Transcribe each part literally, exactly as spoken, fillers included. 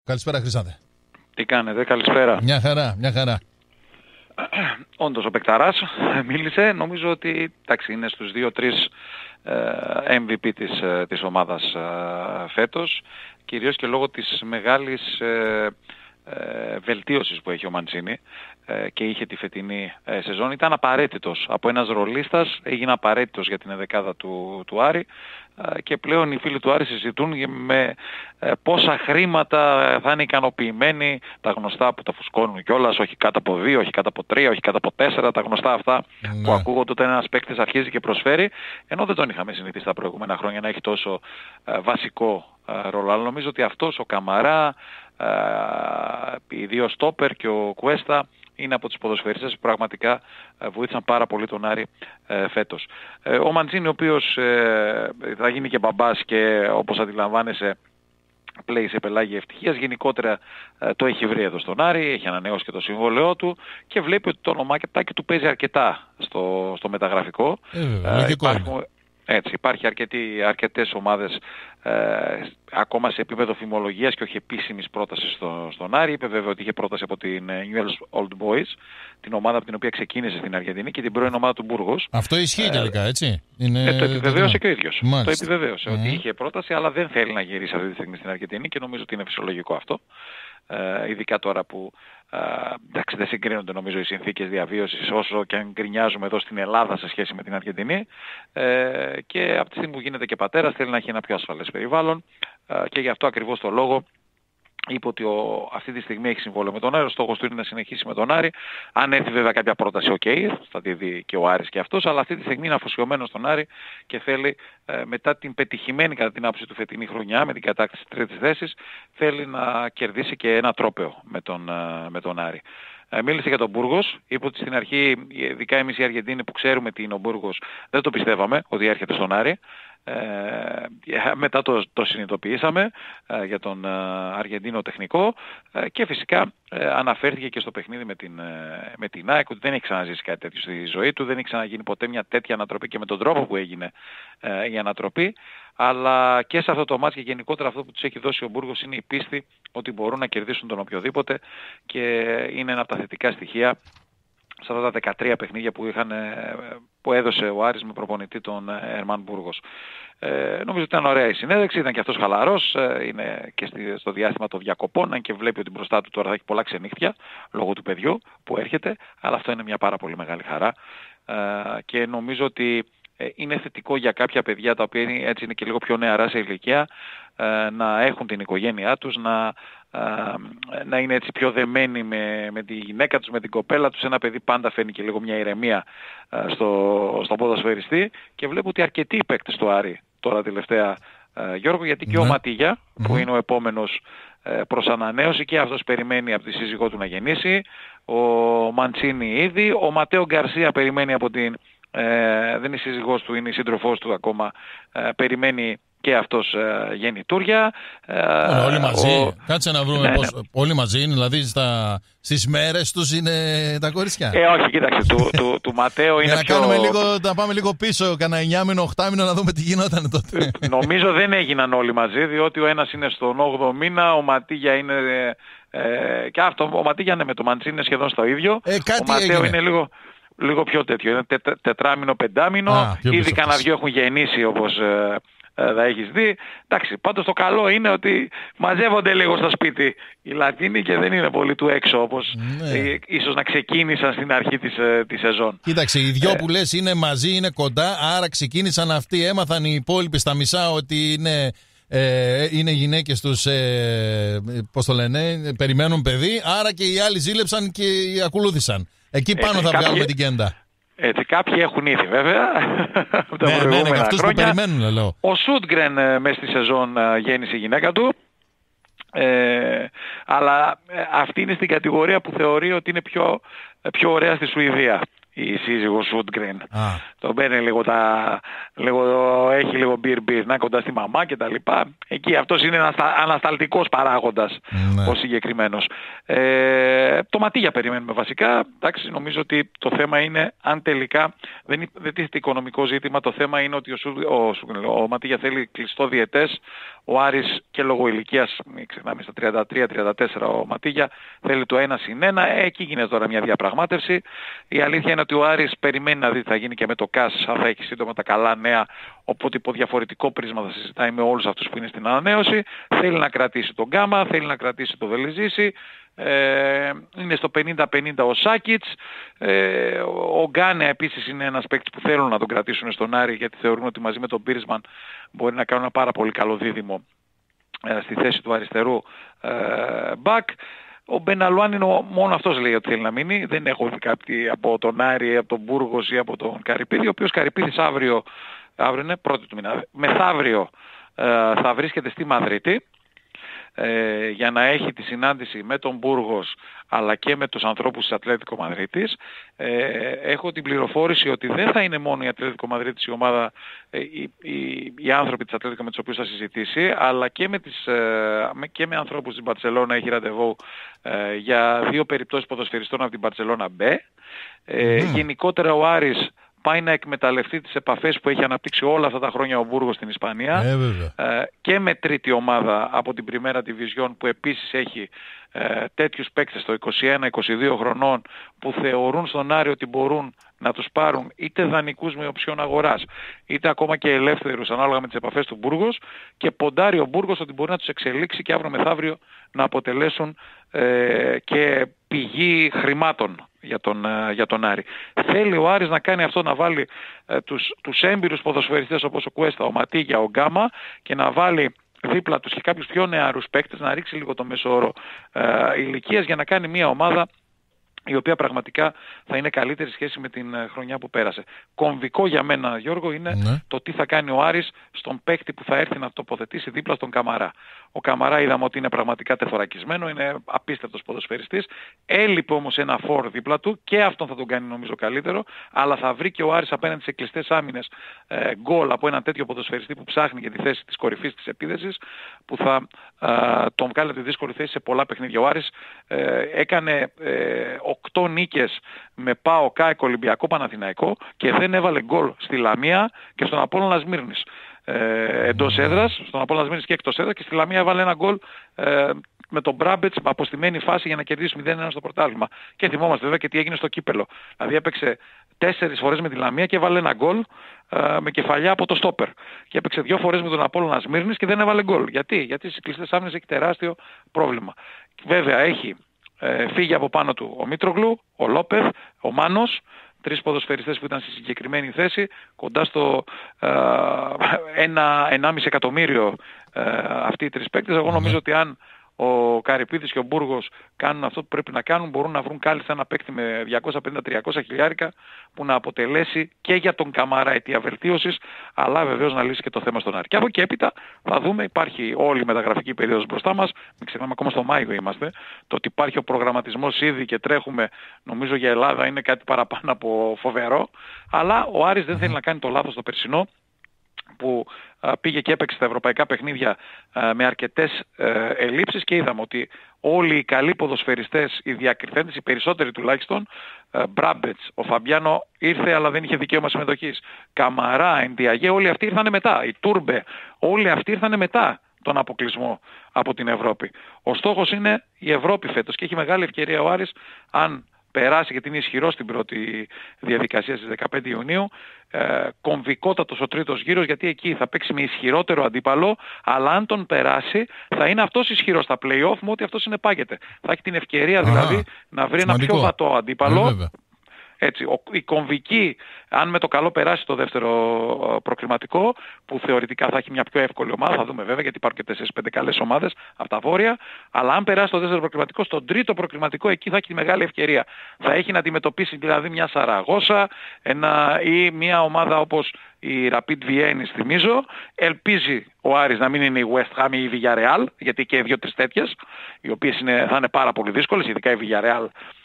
Καλησπέρα, Χρυσάνθε. Τι κάνετε, καλησπέρα. Μια χαρά, μια χαρά. Όντως ο Πεκταράς μίλησε, νομίζω ότι εντάξει, είναι στους δύο τρεις εμ βι πι της, της ομάδας φέτος, κυρίως και λόγω της μεγάλης ε, ε, βελτίωσης που έχει ο Μαντσίνη ε, και είχε τη φετινή ε, σεζόν. Ήταν απαραίτητος από ένας ρολίστας, έγινε απαραίτητος για την ενδεκάδα του, του Άρη ε, και πλέον οι φίλοι του Άρη συζητούν με ε, πόσα χρήματα θα είναι ικανοποιημένοι, τα γνωστά που τα φουσκώνουν κιόλας, όχι κάτω από δύο, όχι κάτω από τρία, όχι κάτω από τέσσερα, τα γνωστά αυτά ναι. που ακούγονται όταν ένας παίκτης αρχίζει και προσφέρει, ενώ δεν τον είχαμε συνηθίσει τα προηγούμενα χρόνια να έχει τόσο ε, βασικό ε, ρόλο. Αλλά νομίζω ότι αυτός ο Καμαρά, Uh, οι δύο στόπερ και ο Κουέστα είναι από τους ποδοσφαιριστές που πραγματικά uh, βοήθησαν πάρα πολύ τον Άρη uh, φέτος. Uh, ο Μαντσίνη, ο οποίος uh, θα γίνει και μπαμπάς και όπως αντιλαμβάνεσαι πλέει σε πελάγια ευτυχίας, γενικότερα uh, το έχει βρει εδώ στον Άρη, έχει ανανεώσει και το συμβόλαιό του και βλέπει ότι το ονομάκι του παίζει αρκετά στο, στο μεταγραφικό. Ε, uh, υπάρχουν, έτσι, υπάρχει αρκετή, αρκετές ομάδες ε, ακόμα σε επίπεδο φημολογίας και όχι επίσημης πρότασης στο, στον Άρη. Είπε βέβαια ότι είχε πρόταση από την Newell's Old Boys, την ομάδα από την οποία ξεκίνησε στην Αργεντινή και την πρώην ομάδα του Μπούργος. Αυτό ισχύει τελικά, έτσι. Είναι... Ε, το επιβεβαίωσε και ο ίδιος. Μάλιστα. Το επιβεβαίωσε mm. ότι είχε πρόταση, αλλά δεν θέλει να γυρίσει αυτή τη στιγμή στην Αργεντινή και νομίζω ότι είναι φυσιολογικό αυτό. Ε, ειδικά τώρα που ε, εντάξει, δεν συγκρίνονται νομίζω οι συνθήκες διαβίωσης όσο και αν γκρινιάζουμε εδώ στην Ελλάδα σε σχέση με την Αργεντινή ε, και από τη στιγμή που γίνεται και πατέρας θέλει να έχει ένα πιο ασφαλές περιβάλλον ε, και γι' αυτό ακριβώς το λόγο είπε ότι ο, αυτή τη στιγμή έχει συμβόλαιο με τον Άρη, ο στόχος του είναι να συνεχίσει με τον Άρη. Αν έρθει βέβαια κάποια πρόταση, οκ, okay, θα τη δει και ο Άρης και αυτός, αλλά αυτή τη στιγμή είναι αφοσιωμένος στον Άρη και θέλει ε, μετά την πετυχημένη κατά την άποψη του φετινή χρονιά, με την κατάκτηση της τρίτης θέσης, θέλει να κερδίσει και ένα τρόπαιο με τον, ε, με τον Άρη. Ε, μίλησε για τον Μπούργος, είπε ότι στην αρχή, ειδικά εμείς οι Αργεντίνοι που ξέρουμε τι είναι ο Μπούργος, δεν το πιστεύαμε ότι έρχεται στον Άρη. Ε, μετά το, το συνειδητοποιήσαμε ε, για τον ε, Αργεντίνο τεχνικό ε, και φυσικά ε, αναφέρθηκε και στο παιχνίδι με την, ε, με την ΑΕΚ ότι δεν έχει ξαναζήσει κάτι τέτοιο στη ζωή του, δεν έχει ξαναγίνει ποτέ μια τέτοια ανατροπή και με τον τρόπο που έγινε ε, η ανατροπή, αλλά και σε αυτό το μάτς και γενικότερα αυτό που τους έχει δώσει ο Μπούργος είναι η πίστη ότι μπορούν να κερδίσουν τον οποιοδήποτε και είναι ένα από τα θετικά στοιχεία σε αυτά τα δεκατρία παιχνίδια που, είχαν, που έδωσε ο Άρης με προπονητή τον Ερμάν Μπούργος. Ε, νομίζω ότι ήταν ωραία η συνέντευξη, ήταν και αυτός χαλαρός, ε, είναι και στη, στο διάστημα των διακοπών, αν και βλέπει ότι μπροστά του τώρα θα έχει πολλά ξενύχτια λόγω του παιδιού που έρχεται, αλλά αυτό είναι μια πάρα πολύ μεγάλη χαρά ε, και νομίζω ότι ε, είναι θετικό για κάποια παιδιά τα οποία είναι, έτσι είναι και λίγο πιο νεαρά σε ηλικία ε, να έχουν την οικογένειά τους, να να είναι έτσι πιο δεμένοι με, με τη γυναίκα τους, με την κοπέλα τους. Ένα παιδί πάντα φέρνει και λίγο μια ηρεμία στο, στον ποδοσφαιριστή και βλέπω ότι αρκετοί παίκτες του Άρη τώρα τελευταία, Γιώργο, γιατί και ναι. ο Ματίγια mm-hmm. που είναι ο επόμενος προς ανανέωση και αυτός περιμένει από τη σύζυγό του να γεννήσει, ο Μαντσίνη ήδη, ο Ματέο Γκαρσία περιμένει από την ε, δεν είναι η σύζυγός του, είναι η σύντροφός του ακόμα, ε, περιμένει και αυτός ε, γεννητούρια. Ε, όλοι μαζί. Ο... Κάτσε να βρούμε ναι, πώς. Ναι. Όλοι μαζί είναι, δηλαδή στα... στις μέρες τους είναι τα κοριτσιά. Ε, όχι, κοίταξε, του, του, του Ματέο είναι Για να πιο... κάνουμε λίγο, να πάμε λίγο πίσω, κανένα εννιάμηνο, οχτάμηνο να δούμε τι γινόταν τότε. Νομίζω δεν έγιναν όλοι μαζί, διότι ο ένας είναι στον όγδοο μήνα, ο Ματίγια είναι... Ε, και αυτό, ο Ματίγια είναι με το Μαντσίνη είναι σχεδόν στο ίδιο. Ε, ο Ματέο έγινε. είναι λίγο... Λίγο πιο τέτοιο, είναι τε, τε, τετράμινο, πεντάμινο, Α, ήδη κανένα δυο έχουν γεννήσει όπως ε, ε, θα έχεις δει. Εντάξει, πάντως το καλό είναι ότι μαζεύονται λίγο στο σπίτι οι Λατίνοι και δεν είναι πολύ του έξω όπως ναι. ε, ίσως να ξεκίνησαν στην αρχή της, ε, της σεζόν. Κοίταξε, οι δυο ε, που λες είναι μαζί, είναι κοντά, άρα ξεκίνησαν αυτοί, έμαθαν οι υπόλοιποι στα μισά ότι είναι... Ε, είναι γυναίκες τους, ε, πώς το λένε, περιμένουν παιδί, άρα και οι άλλοι ζήλεψαν και ακολούθησαν. Εκεί πάνω έτσι, θα κάποιοι, βγάλουμε την κέντα. Έτσι, κάποιοι έχουν ήδη βέβαια. ναι, ναι, ναι, και αυτούς που περιμένουν, λέω. Ο Σούντγκρεν ε, μέσα στη σεζόν ε, γέννησε η γυναίκα του. Ε, αλλά ε, αυτή είναι στην κατηγορία που θεωρεί ότι είναι πιο, πιο ωραία στη Σουηδία. η σύζυγος Woodgreen. Ah. Τον παίρνει λίγο τα... Λίγο, έχει λίγο beer beer, να κοντά στη μαμά και τα λοιπά. Εκεί αυτός είναι ένας ανασταλτικός παράγοντας, ναι. Ο συγκεκριμένος. Ε, το Ματίγια περιμένουμε βασικά. Εντάξει, νομίζω ότι το θέμα είναι αν τελικά δεν, δεν τίθεται οικονομικό ζήτημα. Το θέμα είναι ότι ο, ο, ο Ματίγια θέλει κλειστό διετές. Ο Άρης και λόγω ηλικίας, μην ξεχνάμε στα τριάντα τρία τριάντα τέσσερα ο Ματίγια, θέλει το ένα συν ένα. Εκεί γίνεται τώρα μια διαπραγμάτευση. Η αλήθεια είναι ότι ο Άρης περιμένει να δει τι θα γίνει και με το ΚΑΣ, αν θα έχει σύντομα τα καλά νέα. Οπότε υπό διαφορετικό πρίσμα θα συζητάει με όλους αυτούς που είναι στην ανανέωση. Θέλει να κρατήσει τον Γκάμα, θέλει να κρατήσει το Βελιζίση. Ε, είναι στο πενήντα πενήντα ο Σάκιτς. Ε, ο Γκάνε επίσης είναι ένας παίκτης που θέλουν να τον κρατήσουν στον Άρη, γιατί θεωρούν ότι μαζί με τον Πίρσμαν μπορεί να κάνουν ένα πάρα πολύ καλό δίδυμο ε, στη θέση του αριστερού ε, μπακ. Ο Μπεναλουάν είναι ο, μόνο αυτός λέει ότι θέλει να μείνει. Δεν έχω δει κάτι από τον Άρη, από τον Μπούργος ή από τον Καρυπίδη, ο οποίος Καρυπίδης αύριο, αύριο είναι πρώτη του μήνα, μεθαύριο ε, θα βρίσκεται στη Μαδρίτη ε, για να έχει τη συνάντηση με τον Μπούργος αλλά και με τους ανθρώπους της Ατλέτικο Μαδρίτης. Ε, έχω την πληροφόρηση ότι δεν θα είναι μόνο η Ατλέτικο Μαδρίτης η ομάδα, ε, οι, οι, οι άνθρωποι της Ατλέτικο με τους οποίους θα συζητήσει, αλλά και με, τις, ε, και με ανθρώπους της Μπαρτσελώνα έχει ραντεβού ε, για δύο περιπτώσεις ποδοσφαιριστών από την Μπαρτσελώνα B. Ε, mm. Γενικότερα ο Άρης πάει να εκμεταλλευτεί τις επαφές που έχει αναπτύξει όλα αυτά τα χρόνια ο Μπούργος στην Ισπανία ε, ε, και με τρίτη ομάδα από την Πριμέρα Division που επίσης έχει ε, τέτοιους παίκτες στο είκοσι ένα είκοσι δύο χρονών που θεωρούν στον Άρη ότι μπορούν να τους πάρουν είτε δανεικούς με οψιόν αγοράς είτε ακόμα και ελεύθερους ανάλογα με τις επαφές του Μπούργος, και ποντάρει ο Μπούργος ότι μπορεί να τους εξελίξει και αύριο μεθαύριο να αποτελέσουν ε, και πηγή χρημάτων για τον, για τον Άρη. Θέλει ο Άρης να κάνει αυτό, να βάλει ε, τους, τους έμπειρους ποδοσφαιριστές όπως ο Κουέστα, ο Ματίγια, ο Γκάμα, και να βάλει δίπλα τους και κάποιους πιο νεαρούς παίκτες, να ρίξει λίγο το μέσο όρο ε, ηλικίας για να κάνει μια ομάδα η οποία πραγματικά θα είναι καλύτερη σχέση με την χρονιά που πέρασε. Κομβικό για μένα, Γιώργο, είναι ναι. το τι θα κάνει ο Άρης στον παίκτη που θα έρθει να τοποθετήσει δίπλα στον Καμαρά. Ο Καμαρά είδαμε ότι είναι πραγματικά τεθωρακισμένο, είναι απίστευτος ποδοσφαιριστής. Έλειπε όμως ένα φορ δίπλα του και αυτόν θα τον κάνει νομίζω καλύτερο, αλλά θα βρει και ο Άρης απέναντι σε κλειστές άμυνες ε, γκολ από έναν τέτοιο ποδοσφαιριστή που ψάχνει για τη θέση της κορυφής της επίδεσης, που θα ε, τον βγάλει από τη δύσκολη θέση σε πολλά παιχνίδια. Ο Άρης ε, έκανε ε, οκτώ νίκες με ΠΑΟΚ, ΑΕΚ, Ολυμπιακό, Παναθηναϊκό και δεν έβαλε γκολ στη Λαμία και στον Απόλλωνα Σμύρνης. Ε, εντός έδρας, στον Απόλλωνα Σμύρνης και εκτός έδρας, και στη Λαμία έβαλε ένα γκολ ε, με τον Μπράμπετς με αποστημένη φάση για να κερδίσει μηδέν ένα στο πρωτάθλημα. Και θυμόμαστε βέβαια και τι έγινε στο κύπελο. Δηλαδή έπαιξε τέσσερις φορές με τη Λαμία και έβαλε ένα γκολ ε, με κεφαλιά από το στόπερ. Και έπαιξε δύο φορές με τον Απόλλωνα Σμύρνης και δεν έβαλε γκολ. Γιατί? Γιατί στις κλειστές άμυνες έχει τεράστιο πρόβλημα. Βέβαια έχει ε, φύγει από πάνω του ο Μήτρογλου, ο Λόπεθ, ο Μάνος, τρεις ποδοσφαιριστές που ήταν στη συγκεκριμένη θέση, κοντά στο ε, ένα, ενάμιση εκατομμύριο ε, αυτοί οι τρεις παίκτες. Εγώ νομίζω ότι αν ο Καρυπίδης και ο Μπούργος κάνουν αυτό που πρέπει να κάνουν, μπορούν να βρουν κάλλιστα ένα παίκτη με διακόσια πενήντα με τριακόσια χιλιάρικα που να αποτελέσει και για τον Καμαρά αιτία βελτίωσης, αλλά βεβαίως να λύσει και το θέμα στον Άρη. Και από εκεί έπειτα θα δούμε, υπάρχει όλη η μεταγραφική περίοδος μπροστά μας, μην ξεχνάμε ακόμα στο Μάιο είμαστε, το ότι υπάρχει ο προγραμματισμός ήδη και τρέχουμε, νομίζω για Ελλάδα είναι κάτι παραπάνω από φοβερό, αλλά ο Άρης δεν θέλει να κάνει το λάθος το περσινό, που πήγε και έπαιξε στα ευρωπαϊκά παιχνίδια με αρκετές ελλείψεις και είδαμε ότι όλοι οι καλοί ποδοσφαιριστές, οι διακριθέντες, οι περισσότεροι τουλάχιστον, Μπράμπετς, ο Φαμπιάνο ήρθε αλλά δεν είχε δικαίωμα συμμετοχής, Καμαρά, Εντιαγέ, όλοι αυτοί ήρθανε μετά, η Τούρμπε, όλοι αυτοί ήρθανε μετά τον αποκλεισμό από την Ευρώπη. Ο στόχος είναι η Ευρώπη φέτος και έχει μεγάλη ευκαιρία ο Άρης, αν περάσει, γιατί είναι ισχυρό στην πρώτη διαδικασία στις δεκαπέντε Ιουνίου, ε, κομβικότατος ο τρίτος γύρος, γιατί εκεί θα παίξει με ισχυρότερο αντίπαλο, αλλά αν τον περάσει θα είναι αυτός ισχυρός στα play-off, με ότι αυτό συνεπάγεται. Θα έχει την ευκαιρία Α, δηλαδή να βρει σημαντικό. ένα πιο βατό αντίπαλο. Ε, Έτσι, ο, η κομβική, αν με το καλό περάσει το δεύτερο προκριματικό, που θεωρητικά θα έχει μια πιο εύκολη ομάδα, θα δούμε βέβαια γιατί υπάρχουν και τέσσερις πέντε καλές ομάδες από τα βόρεια, αλλά αν περάσει το δεύτερο προκριματικό, στον τρίτο προκριματικό εκεί θα έχει τη μεγάλη ευκαιρία. Θα έχει να αντιμετωπίσει δηλαδή μια Σαραγώσα ένα, ή μια ομάδα όπως η Rapid Vienna, θυμίζω. Ελπίζει ο Άρης να μην είναι η West Ham ή η Villarreal, γιατί και δύο-τρεις τέτοιες, οι οποίες είναι, θα είναι πάρα πολύ δύσκολες, ειδικά η Villarreal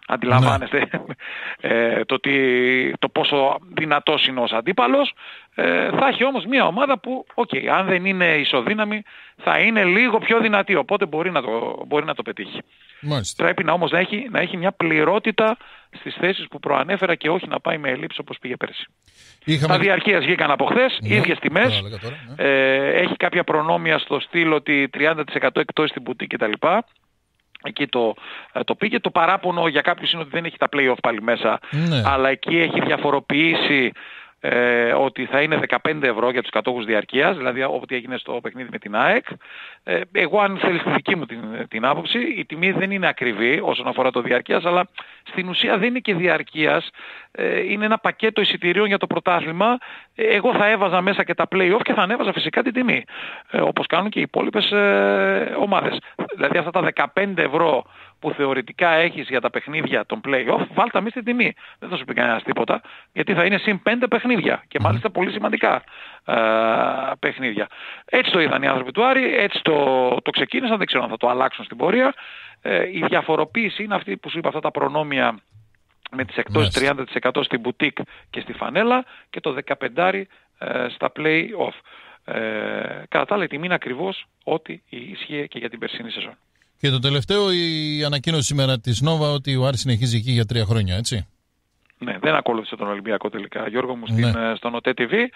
Αντιλαμβάνεστε ναι. ε, το, τι, το πόσο δυνατός είναι ως αντίπαλος. Ε, θα έχει όμως μια ομάδα που, okay, αν δεν είναι ισοδύναμη, θα είναι λίγο πιο δυνατή, οπότε μπορεί να το, μπορεί να το πετύχει. Μάλιστα. Πρέπει να όμως να έχει, να έχει μια πληρότητα στις θέσεις που προανέφερα και όχι να πάει με ελλείψεις όπως πήγε πέρσι. Είχαμε... Τα διαρκείας βγήκαν από χθες, ναι, ίδιες τιμές, τώρα, ναι. ε, έχει κάποια προνόμια στο στυλ ότι τριάντα τοις εκατό εκτός στην μπουτίκ κτλ. Εκεί το, το πήγε. Το παράπονο για κάποιους είναι ότι δεν έχει τα play-off πάλι μέσα, ναι. αλλά εκεί έχει διαφοροποιήσει ε, ότι θα είναι δεκαπέντε ευρώ για τους κατόχους διαρκείας, δηλαδή ό,τι έγινε στο παιχνίδι με την ΑΕΚ. Ε, εγώ αν θέλεις τη δική μου την, την άποψη, η τιμή δεν είναι ακριβή όσον αφορά το διαρκείας, αλλά στην ουσία δεν είναι και διαρκείας, ε, είναι ένα πακέτο εισιτηρίων για το πρωτάθλημα. Ε, εγώ θα έβαζα μέσα και τα play-off και θα ανέβαζα φυσικά την τιμή, ε, όπως κάνουν και οι υπόλοιπες ε, ομάδες. Δηλαδή αυτά τα δεκαπέντε ευρώ που θεωρητικά έχεις για τα παιχνίδια των play-off, βάλτε μη στην τιμή. Δεν θα σου πει κανένας τίποτα, γιατί θα είναι συν πέντε παιχνίδια και μάλιστα πολύ σημαντικά ε, παιχνίδια. Έτσι το είδαν οι άνθρωποι του Άρη, έτσι το, το ξεκίνησαν, δεν ξέρω αν θα το αλλάξουν στην πορεία. Ε, η διαφοροποίηση είναι αυτή που σου είπα, αυτά τα προνόμια με τις εκτός yes. τριάντα τοις εκατό στην μπουτίκ και στη φανέλα και το δεκαπέντε ε, στα play-off. Ε, κατά τα άλλα η τιμή είναι ακριβώς ό,τι ισχύει και για την περσίνη σεζόν. Και το τελευταίο, η ανακοίνωση σήμερα της Νόβα ότι ο Άρης συνεχίζει εκεί για τρία χρόνια, έτσι. Ναι, δεν ακολούθησε τον Ολυμπιακό τελικά, Γιώργο μου, στην, ναι. στον ΟΤΕ τι βι.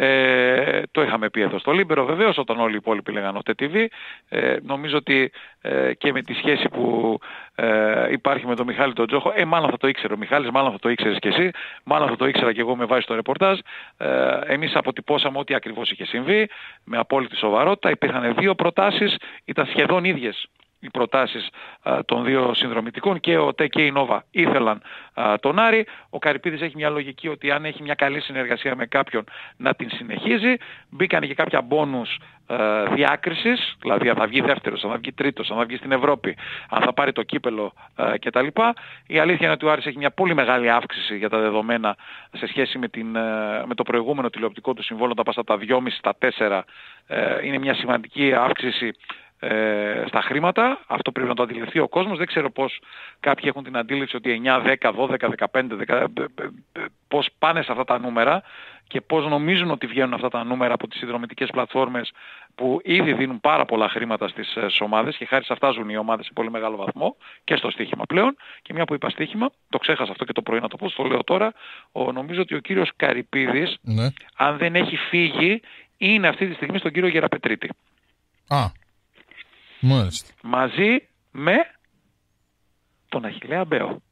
Ε, το είχαμε πει εδώ στο Λίμπερο, βεβαίως, όταν όλοι οι υπόλοιποι λέγανε ΟΤΕ τι βι. Ε, νομίζω ότι ε, και με τη σχέση που ε, υπάρχει με τον Μιχάλη τον Τζόχο, ε, μάλλον θα το ήξερε ο Μιχάλης, μάλλον θα το ήξερες και εσύ, μάλλον θα το ήξερα και εγώ με βάση το ρεπορτάζ. Ε, εμείς αποτυπώσαμε ό,τι ακριβώς είχε συμβεί, με απόλυτη σοβαρότητα. Υπήρχαν δύο προτάσεις, ήταν σχεδόν ίδιες οι προτάσεις α, των δύο συνδρομητικών, και ο ΤΕ και η Νόβα ήθελαν α, τον Άρη. Ο Καρυπίδης έχει μια λογική ότι αν έχει μια καλή συνεργασία με κάποιον να την συνεχίζει. Μπήκαν και κάποια μπόνους α, διάκρισης, δηλαδή αν θα βγει δεύτερος, αν θα βγει τρίτος, αν θα βγει στην Ευρώπη, αν θα πάρει το κύπελο α, κτλ. Η αλήθεια είναι ότι ο Άρης έχει μια πολύ μεγάλη αύξηση για τα δεδομένα σε σχέση με, την, α, με το προηγούμενο τηλεοπτικό του συμβόλαιο, τα πας από τα δυόμισι στα τέσσερα. Ε, είναι μια σημαντική αύξηση Ε, στα χρήματα. Αυτό πρέπει να το αντιληφθεί ο κόσμος. Δεν ξέρω πώς κάποιοι έχουν την αντίληψη ότι εννιά, δέκα, δώδεκα, δεκαπέντε, δέκα, πώς πάνε σε αυτά τα νούμερα και πώς νομίζουν ότι βγαίνουν αυτά τα νούμερα από τις συνδρομητικές πλατφόρμες που ήδη δίνουν πάρα πολλά χρήματα στις ομάδες και χάρη σε αυτά ζουν οι ομάδες σε πολύ μεγάλο βαθμό και στο στοίχημα πλέον. Και μια που είπα στοίχημα, το ξέχασα αυτό και το πρωί να το πω, το λέω τώρα, ο, νομίζω ότι ο κύριος Καρυπίδης, ναι. αν δεν έχει φύγει, είναι αυτή τη στιγμή στον κύριο Γεραπετρίτη. Α. Μάλιστα. Μαζί με τον Αχιλλέα Μπέο.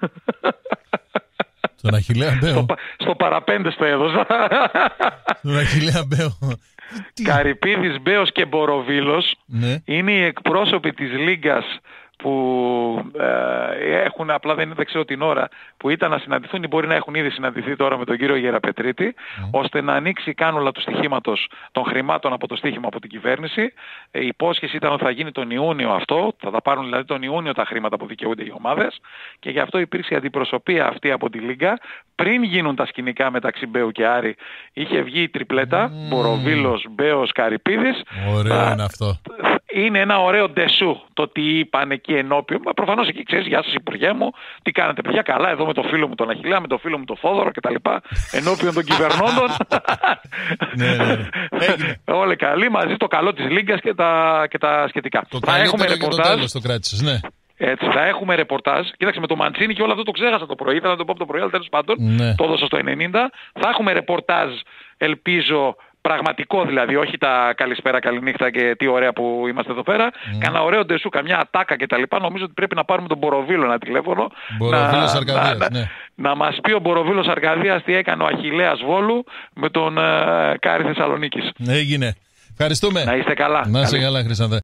Τον Αχιλλέα Μπέο. Στο, στο παραπέντε στο έδωσα. Τον Αχιλλέα Μπέο. Καρυπίδης, Μπέος και Μποροβίλος, ναι. είναι οι εκπρόσωποι της Λίγκας που ε, έχουν, απλά δεν, δεν ξέρω την ώρα που ήταν να συναντηθούν ή μπορεί να έχουν ήδη συναντηθεί τώρα με τον κύριο Γεραπετρίτη, mm. ώστε να ανοίξει η κάνουλα του στοιχήματος των χρημάτων από το στοίχημα από την κυβέρνηση. Ε, η υπόσχεση ήταν ότι θα γίνει τον Ιούνιο αυτό, θα τα πάρουν δηλαδή τον Ιούνιο τα χρήματα που δικαιούνται οι ομάδες, και γι' αυτό υπήρξε η αντιπροσωπεία αυτή από τη Λίγκα. Πριν γίνουν τα σκηνικά μεταξύ Μπέου και Άρη, είχε βγει η τριπλέτα, mm. Μποροβίλος, Μπέος, Καρυπίδης. Ωραίο είναι αυτό. Είναι ένα ωραίο ντεσού το ότι είπαν εκεί ενώπιον. Προφανώς εκεί ξέρεις, γεια σας Υπουργέ μου, τι κάνετε παιδιά, καλά εδώ με το φίλο μου τον Αχιλλέα, με το φίλο μου τον Θόδωρο κτλ. Ενώπιον των κυβερνώντων. Ναι, ναι, ναι. Όλοι καλοί, μαζί το καλό της Λίγκας και τα, και τα σχετικά. Το θα έχουμε ρεπορτάζ. Το τέλος το κράτησες, ναι. Έτσι, θα έχουμε ρεπορτάζ. Κοίταξε, με το Μαντσίνι και όλο αυτό το ξέχασα το πρωί. Ήθελα να το πω από το πρωί, αλλά τέλος πάντων ναι. το έδωσα στο ενενήντα. Θα έχουμε ρεπορτάζ, ελπίζω, πραγματικό δηλαδή, όχι τα καλησπέρα, καληνύχτα και τι ωραία που είμαστε εδώ πέρα. Mm. Κάνα ωραίο ντεσού, καμιά ατάκα κτλ. Νομίζω ότι πρέπει να πάρουμε τον Μποροβίλο ένα τηλέφωνο. Μποροβίλος Αρκαδίας, να, ναι. να μας πει ο Μποροβίλος Αρκαδίας τι έκανε ο Αχιλλέας Βόλου με τον uh, Κάρη Θεσσαλονίκης. Έγινε. Ευχαριστούμε. Να είστε καλά. Να είστε καλά, Χρυσάνθε.